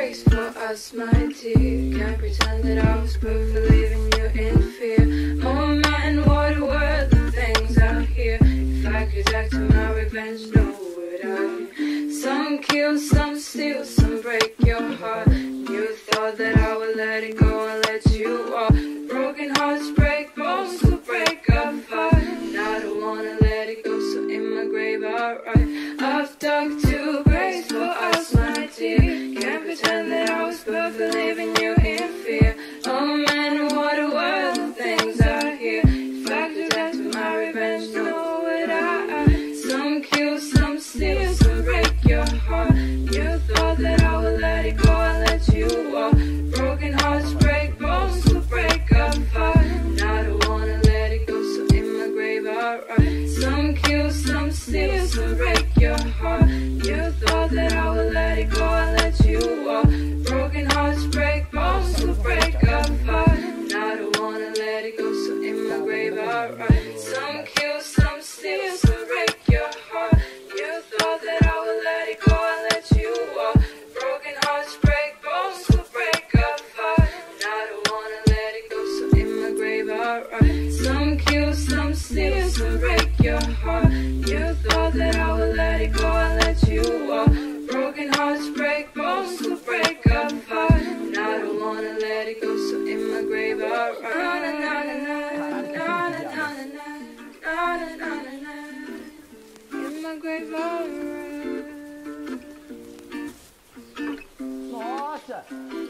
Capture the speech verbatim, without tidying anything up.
breaks for us, my dear. Can't pretend that I was perfect, leaving you in fear. Oh man, what were the things I hear? If I could act to my revenge, no would I? Some kill, some steal, some break your heart. You thought that I would let it go and let you walk. Broken hearts break, bones will break apart. And I don't wanna let it go, so in my grave I write, I've dug two graves for us, my dear. Can't pretend that I was perfect, leaving you in fear. Oh man, what were the things I hear? If I could act to my revenge, no would I? Some kill, some steal, some break your heart. You thought that I would let it go and let you walk. Broken hearts break, bones will break apart. And I don't wanna let it go, so in my grave I write, some kill, some steal, some break your heart. You thought that I would let it go and let you walk. Broken hearts break, bones will break apart. And I don't wanna let it go, so in my grave I write, some kill, some steal, some break your heart. You thought that I would let it go and let you walk. Broken hearts break, bones will break apart. And I don't wanna let it go, so in my grave I write, some kill, some steal, some break your heart. You thought that I would let it go and let you walk. Broken hearts break, bones will break apart. And I don't wanna let it go, so in my grave I write, na na na na na na na na na na. In my grave I write. Nossa!